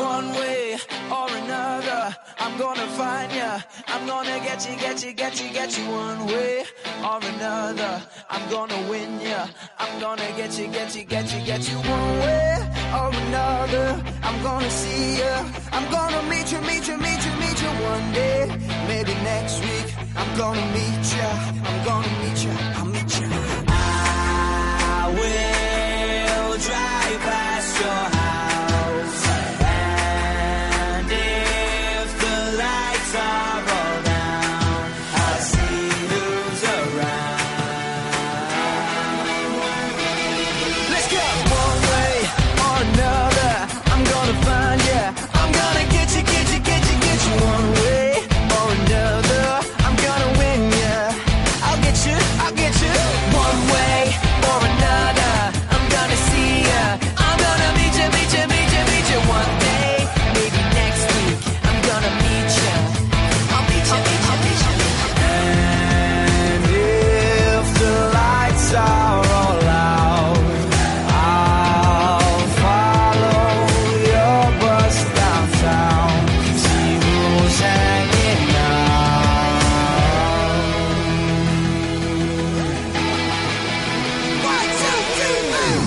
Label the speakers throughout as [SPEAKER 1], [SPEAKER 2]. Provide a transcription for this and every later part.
[SPEAKER 1] one way or another. I'm gonna find ya. I'm gonna get you one way or another. I'm gonna win ya. I'm gonna get you one way or another. I'm gonna see ya. I'm gonna meet you one day. Maybe next week. I'm gonna meet ya. I'll meet ya. I will drive past your house, and if the lights are all down, I'll see who's around. Let's go! One way or another, I'm gonna find ya. I'm gonna get you one way or another. I'm gonna win ya. I'll get you one way or another. I'm gonna see ya. I'm gonna meet you one day. Maybe next week. I'm gonna meet ya. I'll meet ya. And if the lights are all out, I'll follow your bus downtown. See who's hanging out. 1, 2, 3,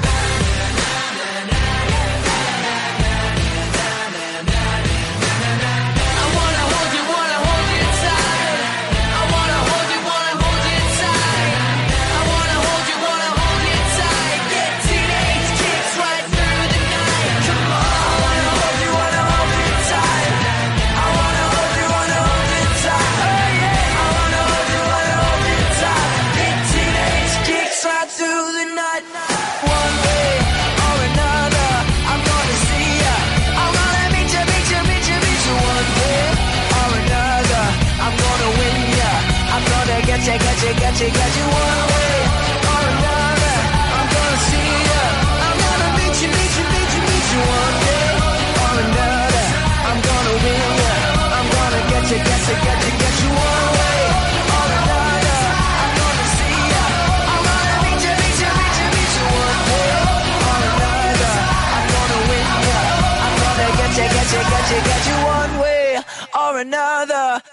[SPEAKER 1] I wanna hold you tight. I wanna hold you tight. I wanna hold you tight. Get teenage kicks right through the night. Come on. I wanna hold you tight. I wanna hold you tight. Oh yeah. I wanna hold you tight. Get teenage kicks right through the night. One way or another, I'm gonna see ya. I'm gonna meet you one way or another. I'm gonna win ya. I'm gonna get you one way or another. I'm gonna see ya. I'm gonna meet you one day or another. I'm gonna win ya. I'm gonna get you one way or another. I'm gonna see ya. I'm gonna meet you one day or another. I'm gonna win ya. I'm gonna get you one way or another.